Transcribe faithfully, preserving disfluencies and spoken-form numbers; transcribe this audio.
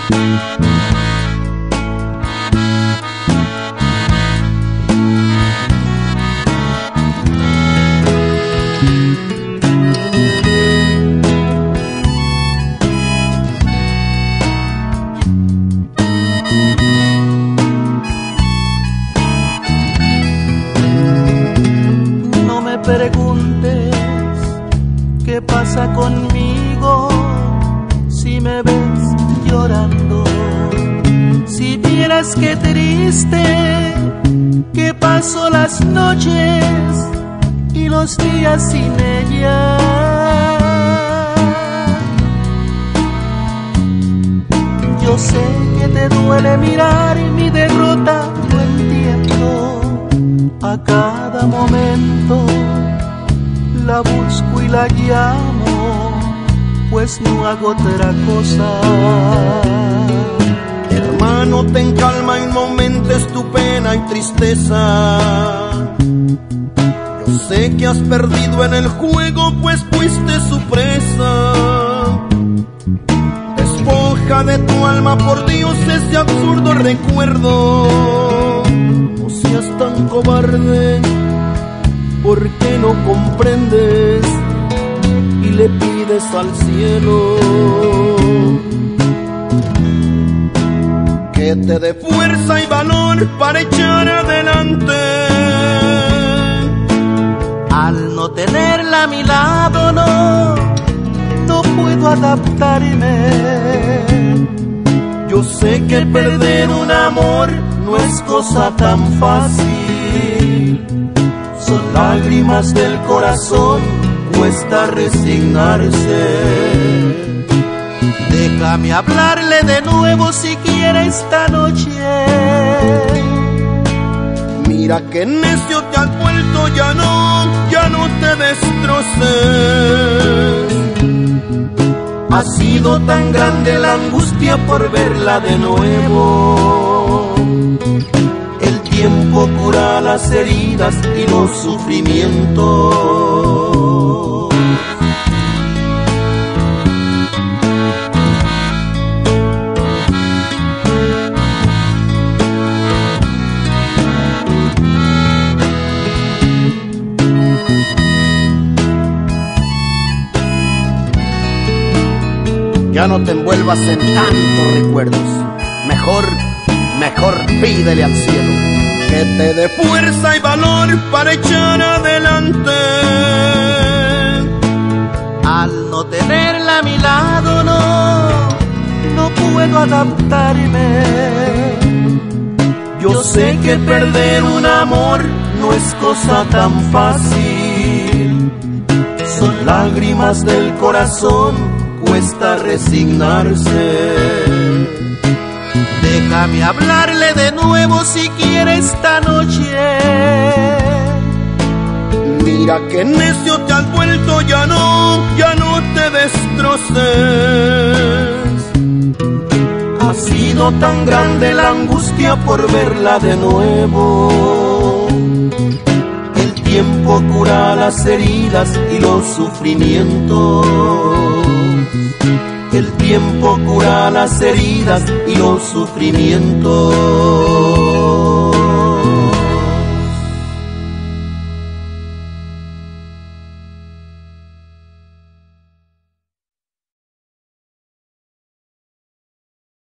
Preguntes qué pasa conmigo si me ves llorando. Si vieras qué triste que paso las noches y los días sin ella. Yo sé que te duele mirar mi derrota, lo entiendo. A cada momento la busco y la llamo, pues no hago otra cosa. Hermano, ten calma, en momentos tu pena y tristeza. Yo sé que has perdido en el juego, pues fuiste su presa. Despoja de tu alma, por Dios, ese absurdo recuerdo. No seas tan cobarde, ¿por qué no comprendes y le pides al cielo que te dé fuerza y valor para echar adelante? Al no tenerla a mi lado, no, no puedo adaptarme. Yo sé que perder un amor no es cosa tan fácil. Son lágrimas del corazón, cuesta resignarse. Déjame hablarle de nuevo si quiere esta noche. Mira que necio te has vuelto, ya no, ya no te destroces. Ha sido tan grande la angustia por verla de nuevo. El tiempo cura las heridas y los sufrimientos. Ya no te envuelvas en tantos recuerdos. Mejor, mejor pídele al cielo que te dé fuerza y valor para echar adelante. Al no tenerla a mi lado, no, no puedo adaptarme. Yo sé que perder un amor no es cosa tan fácil. Son lágrimas del corazón, cuesta resignarse. Déjame hablarle de nuevo si quiere esta noche. Mira que necio te has vuelto, ya no, ya no te destroces. Ha sido tan grande la angustia por verla de nuevo. El tiempo cura las heridas y los sufrimientos. El tiempo cura las heridas y los sufrimientos.